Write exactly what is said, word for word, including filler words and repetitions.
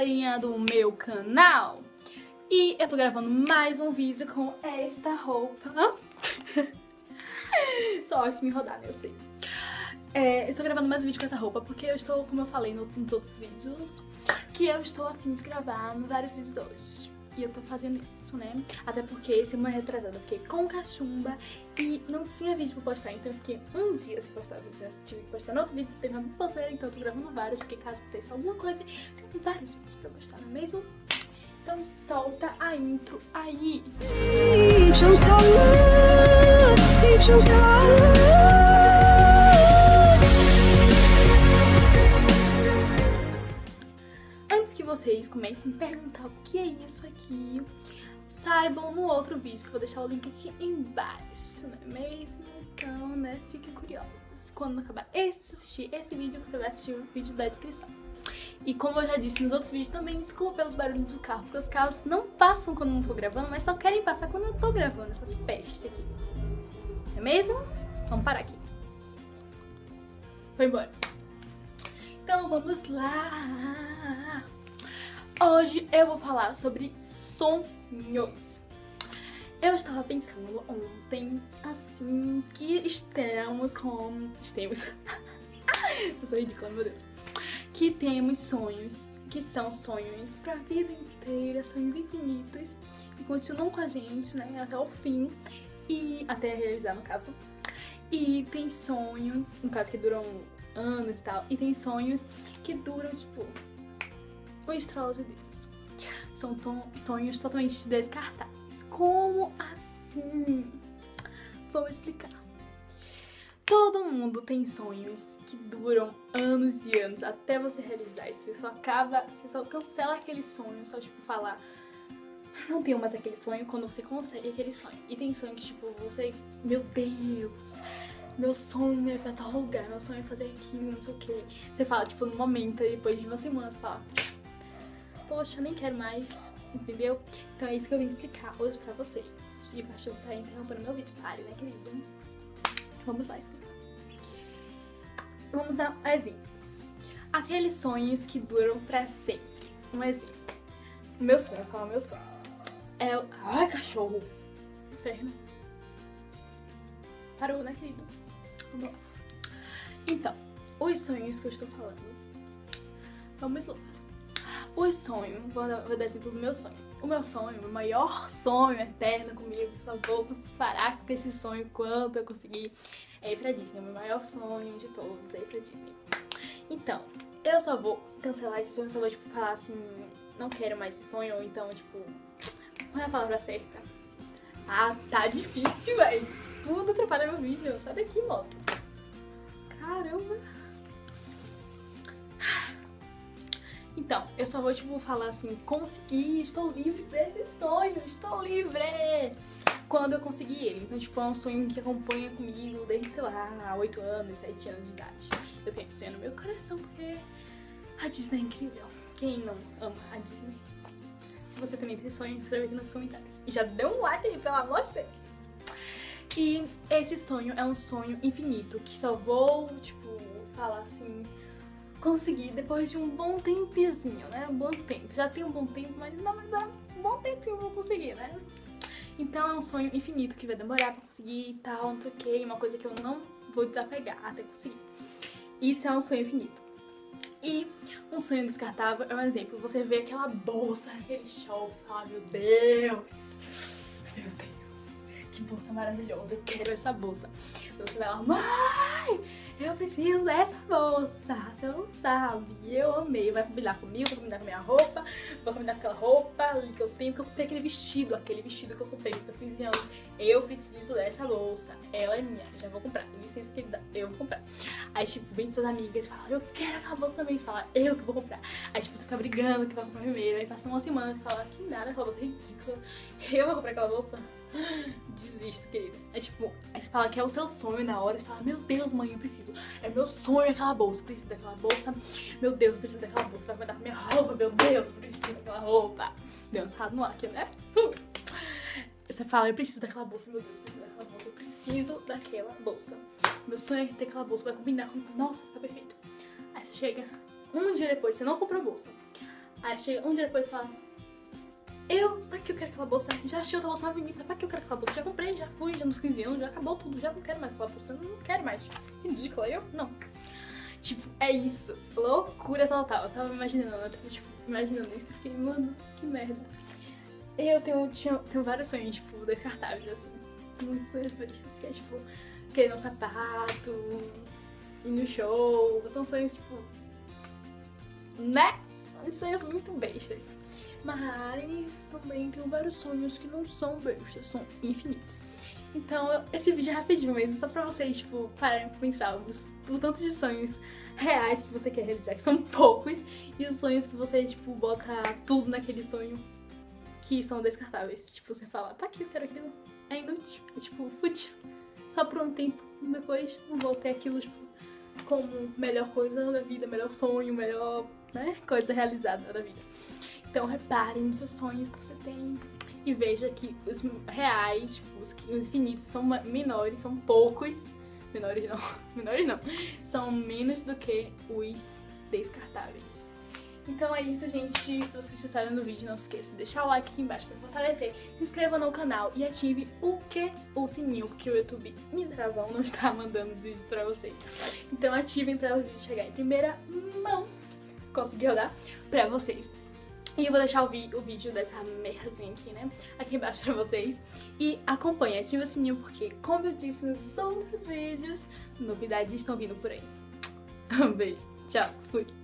galerinha do meu canal! E eu tô gravando mais um vídeo com esta roupa. Só ótimo me rodar, né? Eu sei. É, eu tô gravando mais um vídeo com essa roupa porque eu estou, como eu falei no, nos outros vídeos, que eu estou a fim de gravar vários vídeos hoje. E eu tô fazendo isso, né? Até porque semana retrasada eu fiquei com cachumba e não tinha vídeo pra postar, então eu fiquei um dia sem postar vídeo. Já tive que postar no outro vídeo, teve uma posteira, então eu tô gravando vários, porque caso aconteça alguma coisa, eu tenho vários vídeos pra postar, não é mesmo? Então solta a intro aí! Antes que vocês comecem a perguntar o que é isso aqui, saibam no outro vídeo, que eu vou deixar o link aqui embaixo, não é mesmo? Então, né, fiquem curiosos. Quando acabar esse, assistir esse vídeo, você vai assistir o vídeo da descrição. E como eu já disse nos outros vídeos também, desculpa pelos barulhos do carro, porque os carros não passam quando eu não tô gravando, mas só querem passar quando eu tô gravando essas pestes aqui. Não é mesmo? Vamos parar aqui. Foi embora. Então vamos lá! Hoje eu vou falar sobre sonhos. Eu estava pensando ontem, assim, que estamos com... Estamos... Eu sou ridícula, meu Deus. Que temos sonhos, que são sonhos pra vida inteira, sonhos infinitos, que continuam com a gente, né, até o fim, e até realizar, no caso. E tem sonhos, no caso, que duram anos e tal, e tem sonhos que duram, tipo, o estralo de Deus. São sonhos totalmente descartáveis. Como assim? Vou explicar. Todo mundo tem sonhos que duram anos e anos até você realizar. E você só acaba, você só cancela aquele sonho, só tipo falar, não tenho mais aquele sonho, quando você consegue aquele sonho. E tem sonho que tipo, você, meu Deus, meu sonho é pra tal lugar, meu sonho é fazer aquilo, não sei o que. Você fala tipo no momento, depois de uma semana, você fala, poxa, nem quero mais, entendeu? Então é isso que eu vim explicar hoje pra vocês. E o cachorro tá interrompendo meu vídeo, pare, né, querido? Vamos lá explicar. Vamos dar exemplos. Aqueles sonhos que duram pra sempre. Um exemplo. O meu sonho, eu vou falar o meu sonho. É o... Ai, cachorro! Inferno. Parou, né, querido? Vamos lá. Então, os sonhos que eu estou falando. Vamos lá. O sonho, vou dar, vou dar exemplo do meu sonho. O meu sonho, o maior sonho eterno comigo, só vou parar com esse sonho quanto eu conseguir, é ir pra Disney. O meu maior sonho de todos é ir pra Disney. Então, eu só vou cancelar esse sonho, só vou tipo, falar assim, não quero mais esse sonho, ou então, tipo, qual é a palavra certa? Ah, tá difícil, velho. Tudo atrapalha meu vídeo. Sai daqui, moto. Caramba. Então, eu só vou, tipo, falar assim, consegui, estou livre desse sonho, estou livre! Quando eu conseguir ele. Então, tipo, é um sonho que acompanha comigo desde, sei lá, há oito anos, sete anos de idade. Eu tenho esse sonho no meu coração, porque a Disney é incrível. Quem não ama a Disney? Se você também tem sonho, escreve aqui nos comentários. E já deu um like aí, pelo amor de Deus! E esse sonho é um sonho infinito, que só vou, tipo, falar assim... Consegui depois de um bom tempezinho, né? Um bom tempo. Já tem um bom tempo, mas não vai dar um bom tempinho pra conseguir, né? Então é um sonho infinito que vai demorar pra conseguir e tal, não sei o que. Uma coisa que eu não vou desapegar até conseguir. Isso é um sonho infinito. E um sonho descartável é um exemplo. Você vê aquela bolsa, aquele show, e fala, meu Deus, meu Deus, que bolsa maravilhosa, eu quero essa bolsa. Então você vai lá, mãe, eu preciso dessa bolsa, você não sabe, eu amei, vai combinar comigo, vai combinar com a minha roupa, vai combinar com aquela roupa ali que eu tenho, que eu comprei aquele vestido, aquele vestido que eu comprei para quinze anos, eu preciso dessa bolsa, ela é minha, já vou comprar, licença que ele dá, eu vou comprar. Aí tipo, vem suas amigas e fala, eu quero aquela bolsa também, você fala, eu que vou comprar. Aí tipo, você fica brigando que vai comprar primeiro, aí passa uma semana e fala, que nada, aquela bolsa é ridícula, eu vou comprar aquela bolsa. Desisto, querida. É tipo, aí você fala que é o seu sonho na hora, você fala, meu Deus, mãe, eu preciso. É meu sonho aquela bolsa, eu preciso daquela bolsa. Meu Deus, eu preciso daquela bolsa, vai mandar com minha roupa, meu Deus, eu preciso daquela roupa. Deu um errado no ar aqui, né? Você fala, eu preciso daquela bolsa, meu Deus, eu preciso daquela bolsa, eu preciso daquela bolsa. Meu sonho é ter aquela bolsa, vai combinar com... Nossa, tá perfeito. Aí você chega, um dia depois, você não comprou a bolsa. Aí chega um dia depois e fala: Eu, pra que eu quero aquela bolsa? Já achei outra bolsa bonita, pra que eu quero aquela bolsa? Já comprei, já fui, já nos quinze anos, já acabou tudo, já não quero mais aquela bolsa, não quero mais. Ridícula, eu? Não. Tipo, é isso. Loucura total. Eu tava imaginando, eu tava, tipo, imaginando isso. Fiquei, mano, que merda. Eu tenho, tinha, tenho vários sonhos, tipo, descartáveis, assim. Muitos sonhos bestas, que é, tipo, querer um sapato, ir no show. São sonhos, tipo, né? Sonhos muito bestas. Mas também tenho vários sonhos que não são bestas, são infinitos. Então, esse vídeo é rapidinho mesmo, só pra vocês, tipo, pararem pra pensar os, o tanto de sonhos reais que você quer realizar, que são poucos, e os sonhos que você, tipo, bota tudo naquele sonho que são descartáveis. Tipo, você fala, pra que eu quero aquilo? É inútil, é tipo, fútil. Só por um tempo, e depois não vou ter aquilo, tipo, como melhor coisa da vida, melhor sonho, melhor, né, coisa realizada da vida. Então, reparem nos seus sonhos que você tem. E veja que os reais, tipo, os infinitos são menores, são poucos. Menores não, menores não. São menos do que os descartáveis. Então é isso, gente. Se vocês gostaram do vídeo, não se esqueça de deixar o like aqui embaixo pra fortalecer. Se inscreva no canal e ative o que? O sininho, porque o YouTube miserável não está mandando os vídeos pra vocês. Então ativem pra os vídeos chegarem em primeira mão. Consegui rodar pra vocês. E eu vou deixar o, o vídeo dessa merdazinha aqui, né, aqui embaixo pra vocês. E acompanhe, ative o sininho, porque, como eu disse nos outros vídeos, novidades estão vindo por aí. Um beijo, tchau, fui!